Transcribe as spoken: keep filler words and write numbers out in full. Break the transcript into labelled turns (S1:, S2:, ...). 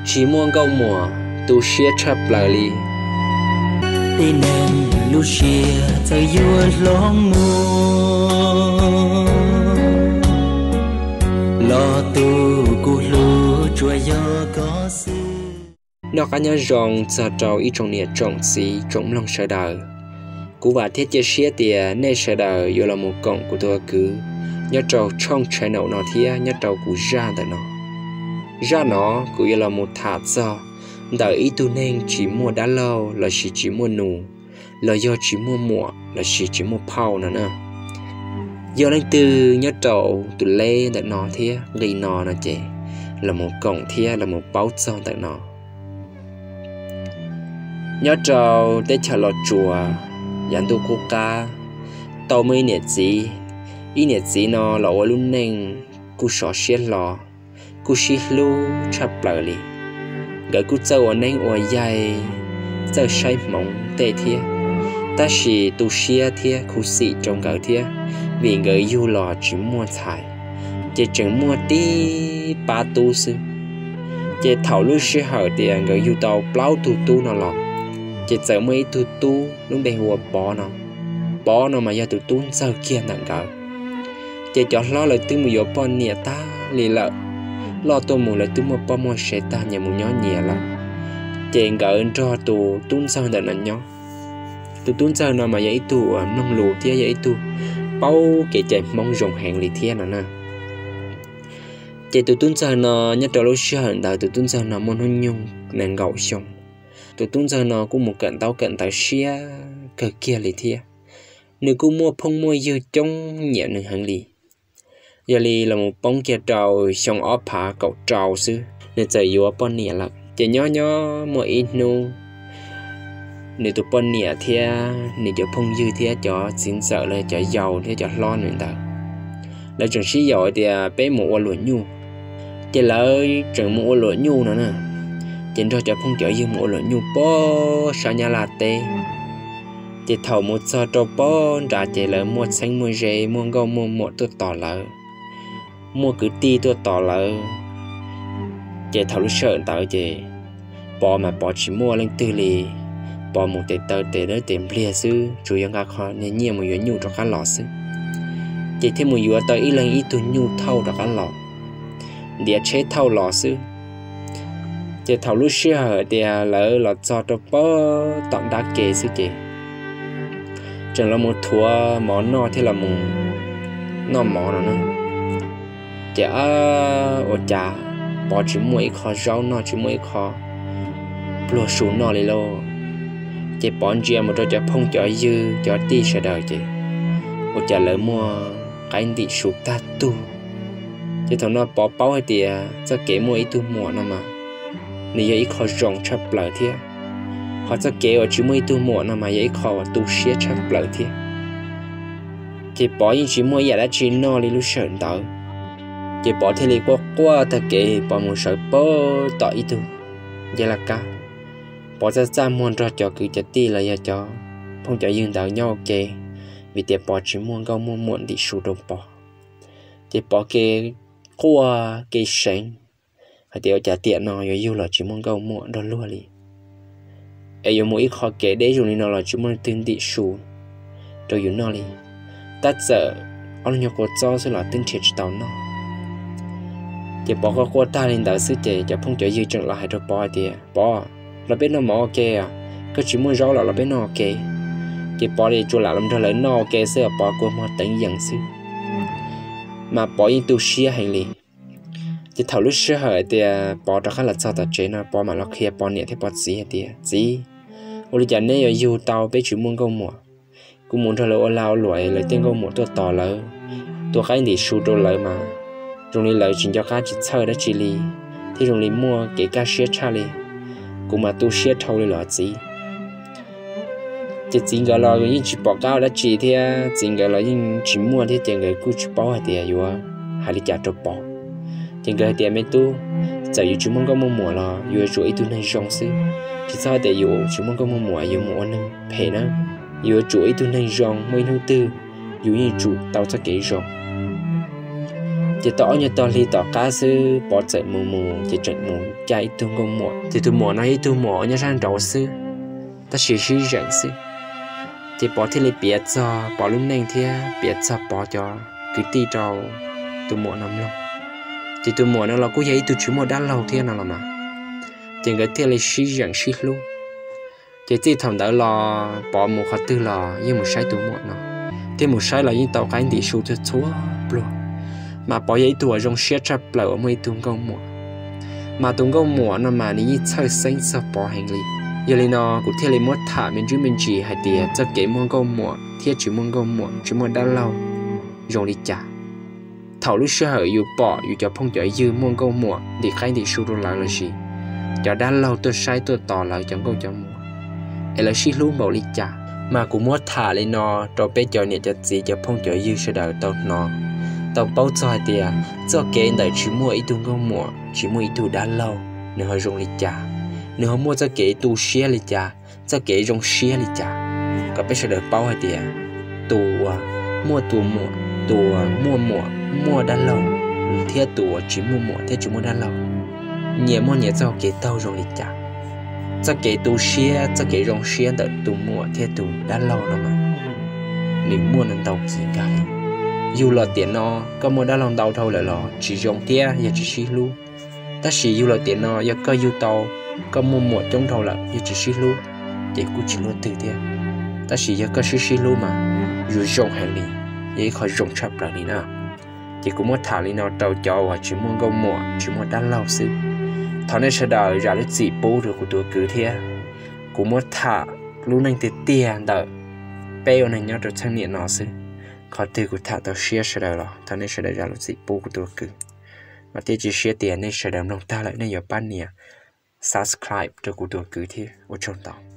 S1: chỉ muốn câu mùa tu xia chập lại li
S2: tê nên lu xia giờ yêu long mùa lo tu cu lu chua yo có sư
S1: nó cá nhân rong giờ trâu ít trong nhiệt trồng xí trồng lòng sợ đời cú và thiết chế xia tiền nên sợ đời yêu là một cổng của tôi cứ nhớ trâu trong trái nậu nó thia nhớ trâu cú ra đời nó ra nó cũng yêu là một thả do đợi ý tu nên chỉ mua đá lâu là chỉ chỉ mua nụ là do chỉ mua mùa là chỉ chỉ mua phao nữa nè do lên từ nhớ trâu từ lê tại nó thia gây nó là chị là một cổng thia là một báo cho tại nó nhớ trâu để chờ lọt chùa dàn tu cô ca tàu mấy nhiệt gì ý nhiệt gì nó là ở luôn nên cú sọ xiết lò cú xí lu chập lại li gỡ cú châu ở nên ở dài châu say mỏng tê thia ta chỉ tu xia thia cú xị trong gỡ thia vì gỡ du lò chỉ mua xài chỉ chừng mua tí ba tu sư chỉ thảo lu xí hở tiền gỡ du tàu plau tu tu nó lò chỉ giờ mấy tu tu lúc đây hùa bỏ nó bỏ nó mà giờ tu tu sao kia nặng gỡ chỉ cho lo lại từ một giờ bọn nhẹ ta lì lợ lo tôi muốn lại từ một bọn mua xe ta nhà một nhỏ nhẹ lắm chỉ gỡ cho tu tu sao để nó nhỏ tu tu sao nó mà vậy tu nông lù thế vậy tu bao cái chạy mong rồng hàng lì thế nó nè chỉ tu tu sao nó nhất là lúc xưa hiện tại tu tu sao nó muốn hôn nhung nàng gạo xong tu tu sao nó cũng một cận tao cận tao xia cờ kia lì thế nếu cũng mua phong mua dư trong nhẹ nửa hàng lì giờ lì là một bông kia trầu xong ốp phá cậu trầu xứ nên chạy vô bọn nhẹ lắm chỉ nhỏ nhỏ mua ít nu nếu tụi bọn nhẹ thia nếu cho phong dư thia cho xin sợ là cho giàu thia cho lo nữa ta là trường sĩ giỏi thì bé mua lụa nhu chỉ là trường mua lụa nhu nữa nè chỉ cho cho phong chở dư mua lụa nhu bó sao nhà là tê chỉ thầu một sao trâu bó ra chỉ là mua xanh mua rễ mua gạo mua một tôi tỏ lỡ mua cứ ti tôi tỏ lỡ chỉ thầu lúc sợ tới chỉ bỏ mà bỏ chỉ mua lên tư lì bỏ một tệ tờ tệ đó tìm lìa sư chủ yếu các họ nên nhiều một yếu nhu cho các lọ sư chỉ thêm một yếu tới ít lần ít tu nhu thâu cho các lọ để chế thâu lọ sư chỉ thầu lúc sợ thì lỡ lọ cho cho bó tọng đá kề sư chỉ chẳng là một thua món nọ thì là một nọ món nữa nè chỉ ở trà bỏ chỉ mua ít kho rau nọ chỉ mua ít kho lúa xuống nọ liền lo chỉ bỏ chia một đôi chả phong chả dư chả ti sẽ đời chỉ ở trà lỡ mua cái đi sụp ta tu chỉ thằng nó bỏ bao hay tiền cho kể mua ít tu mua nó mà nếu ít kho rong chắp lại thế họ sẽ kể ở chỉ mua tu mua nó mà vậy khó tu xía chắc lợi thế chỉ bỏ những chỉ mua giờ đã chỉ no đi lúc sợ đỡ chỉ bỏ thế này qua qua ta kể bỏ một sợi bó tỏi ít tu vậy là cả bỏ ra ra mua ra cho cứ cho ti là giờ cho không cho dương đỡ nhau kể vì tiền bỏ chỉ mua gạo mua muộn đi sưu đồng bỏ chỉ bỏ kể qua kể sáng hay tiêu trả tiền nó rồi yêu là chỉ mua gạo muộn đó luôn đi ai dùng mỗi khó kể để dùng nó là chúng mình tin địa số rồi dùng nó đi tất giờ ông nhóc có cho sẽ là tin thiệt tao nó chỉ bỏ qua qua ta lên đỡ sức chế cho phong trở dư trận lại rồi bỏ đi bỏ là bên nó mỏ ok à cái chỉ muốn rau là là bên nó ok chỉ bỏ đi cho lại làm cho lấy nó ok sẽ bỏ qua mà tỉnh dần xứ mà bỏ những tu xia hành lý chỉ thầu lúc xưa hỏi thì bỏ ra khá là sao ta chế nó bỏ mà nó kia bỏ nhẹ thì bỏ gì thì gì ôi giờ này ở du tàu bé chỉ muốn câu mùa cũng muốn cho lỡ lao loại lấy tên câu mùa tôi tỏ lỡ tôi cái gì sưu đồ lỡ mà rồi đi lỡ chỉ cho cá chỉ chơi đó chỉ li thì rồi đi mua cái cá xếp cha li cũng mà tôi xếp thâu đi lỡ gì chỉ chính cái là những chỉ bỏ cao đó chỉ thì chính cái là những chỉ mua thì tiền cái cứ chỉ bỏ hay tiền rồi hay đi trả cho bỏ tiền cái tiền mấy tu giờ dù chúng mình có một mùa là dù chuỗi tu này rong xứ chỉ sao để dù chúng mình có một mùa dù mùa nên phải đó dù chuỗi tu này rong mấy năm tư dù như chủ tao sẽ kể rong chỉ tỏ như tỏ li tỏ cá sư bỏ chạy mù mù chỉ trận mù chạy tung công mùa thì tụi mùa nó ít tụi mùa như sang đầu sư ta chỉ suy rảnh sư chỉ bỏ thì lấy biệt cho bỏ lúc này thì biệt cho bỏ cho cứ ti trâu tụi mùa nằm lâu thì tụi mùa nó là cũng vậy tụi chúng mùa đã lâu thế nào mà thì cái thì lấy suy rảnh suy luôn chỉ chỉ thằng đó là bỏ một khát tư là như một sai tụi mùa nó thì một sai là như tàu cái đi số cho chúa luôn mà bỏ giấy tuổi trong xe chập lỡ mới tung công mùa mà tung công mùa nó mà ní chơi sinh sao bỏ hành lý giờ lên nó cũng theo lấy mất thả mình chú mình chỉ hay tiền cho cái món công mùa thiết chỉ món công mùa chỉ món đã lâu rồi đi trả thầu lúc xưa hở yêu bỏ yêu cho phong cho dư món công mùa thì khai thì số đô lại là gì cho đã lâu tôi sai tôi tỏ lại trong câu cho mùa ấy là xí luôn bảo đi trả mà cũng mất thả lên nó cho bé cho nhẹ cho gì cho phong cho dư sẽ đợi tao nó tao bao cho tiền cho cái đời chỉ mua ít tung công mùa chỉ mua ít tu đã lâu nếu hơi rong lịch trả nếu họ mua cho cái tu xe lịch trả cho cái rong xe lịch trả có biết sẽ được bao hay tiền tu mua tu mùa tu mua mùa mua đã lâu thiết tu chỉ mua mùa thiết chỉ mua đã lâu nhẹ mua nhẹ cho cái tao rong lịch trả cho cái tu xe cho cái rong xe đợi tu mua thiết tu đã lâu rồi mà nếu mua nên tao gì cả dù là tiền nó có mua đã lòng đầu thôi là lo chỉ dùng tia giờ chỉ xí luôn ta chỉ dù là tiền nó giờ có dù tàu có mua một trong thầu là giờ chỉ xí luôn để cũng chỉ luôn từ tia ta chỉ giờ có xí xí luôn mà dù dùng hàng đi vậy khỏi dùng chập lại đi nào chỉ cũng muốn thả đi nào tàu cho và chỉ muốn gom mùa chỉ muốn đã lâu xứ thằng này sẽ đợi ra lúc gì bố được của tôi cứ thế cũng muốn thả luôn anh tiền tiền đợi bèo này nhớ được thanh niên nó xứ khó từ của thằng tao share sẽ đời rồi thằng này sẽ đời ra lúc gì bố của tôi cứ và tiêu chỉ share tiền này sẽ đầm lòng ta lại nên giờ ban nè subscribe cho của tôi cứ thế ở trong tao